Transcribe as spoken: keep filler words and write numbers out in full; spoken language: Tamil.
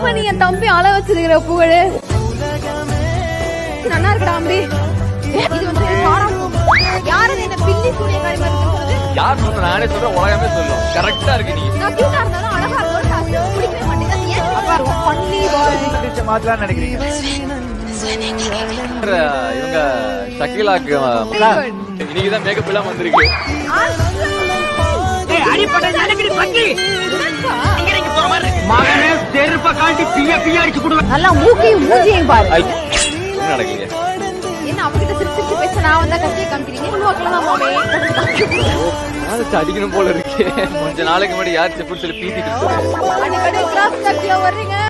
ஆமா நீ என் தம்பி அள வச்சிருக்கிற புகழ் நல்லா இருக்குடா அம்பி. இது வந்து யாரு என்ன பில்லி சூரியகாரி மாதிரி சொல்றது? யார் சொல்ற? நானே சொல்றேன், உலகமே சொல்லும். கரெக்டா இருக்கு. நீ நான் கியூட்டா இருந்தாலும் அழகா இருந்தாலும் பிடிக்கவே மாட்டேங்குது. ஏன் அப்பா பண்ணி பாய் மாத்தலாம் நினைக்கிறீங்க? இவங்க ஷக்கீலாக்கு இன்னைக்குதான் மேக்கப் எல்லாம் வந்திருக்கு. அடிப்படை நினைக்கிற பக்கி இங்க போற மாதிரி மகனே செருப்ப காட்டி பிய பிய அடிச்சு கொடுங்க. நல்லா மூக்கையும் மூஞ்சியையும் பாரு. என்ன நடக்கலையே? என்ன அவகிட்ட சிரிச்சு சிரிச்சு பேச நான் வந்தா கத்தியை காமிக்கிறீங்க? உள்வாக்கில தான் போவே. அடிக்கணும் போல இருக்கு. கொஞ்ச நாளைக்கு முன்னாடி யார் செப்புன்னு சொல்லி பீத்திட்டு அடிக்கடி கிளாஸ் கட்டியா வர்றீங்க.